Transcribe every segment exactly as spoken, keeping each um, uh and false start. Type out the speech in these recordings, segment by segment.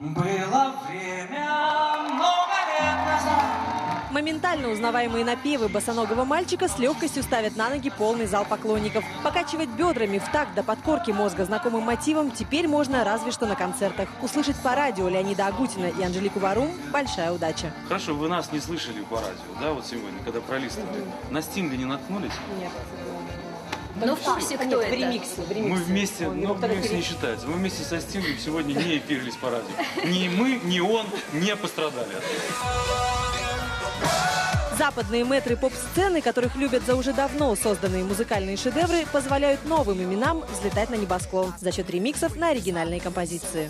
Было время много лет назад. Моментально узнаваемые напевы босоногого мальчика с легкостью ставят на ноги полный зал поклонников. Покачивать бедрами в такт до подкорки мозга знакомым мотивом теперь можно разве что на концертах. Услышать по радио Леонида Агутина и Анжелику Варум – большая удача. Хорошо, вы нас не слышали по радио, да, вот сегодня, когда пролистывали. На Стинга не наткнулись? Нет. Но в курсе, кто Нет, это? В ремиксе, в ремиксе. Мы вместе, Он, ну, во-вторых, ремикс не считается. Мы вместе со Стингом сегодня не эфирились по радио. Ни мы, ни он не пострадали. Западные мэтры поп-сцены, которых любят за уже давно созданные музыкальные шедевры, позволяют новым именам взлетать на небосклон за счет ремиксов на оригинальные композиции.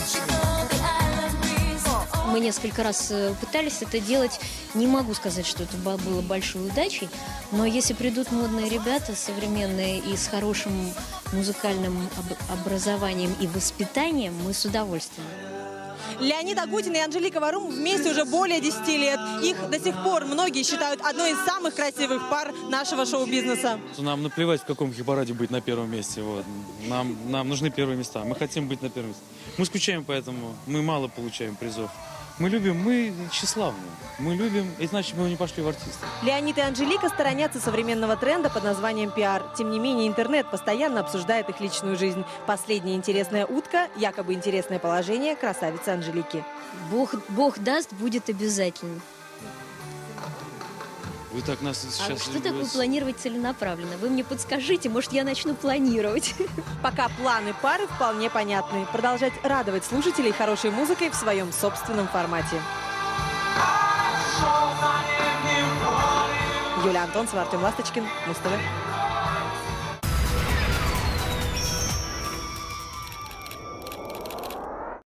Мы несколько раз пытались это делать. Не могу сказать, что это было большой удачей, но если придут модные ребята, современные и с хорошим музыкальным образованием и воспитанием, мы с удовольствием. Леонид Агутин и Анжелика Варум вместе уже более десяти лет. Их до сих пор многие считают одной из самых красивых пар нашего шоу-бизнеса. Нам наплевать, в каком хит-параде быть на первом месте. Вот. Нам, нам нужны первые места. Мы хотим быть на первом месте. Мы скучаем поэтому. Мы мало получаем призов. Мы любим, мы тщеславны. Мы любим, иначе бы мы не пошли в артисты. Леонид и Анжелика сторонятся современного тренда под названием пиар. Тем не менее, интернет постоянно обсуждает их личную жизнь. Последняя интересная утка, якобы интересное положение красавицы Анжелики. Бог, Бог даст, будет обязательно. Вы так нас сейчас... А что такое планировать целенаправленно? Вы мне подскажите, может, я начну планировать. Пока планы пары вполне понятны. Продолжать радовать слушателей хорошей музыкой в своем собственном формате. Юлия Антонцева, Артем Ласточкин, Муз ТВ.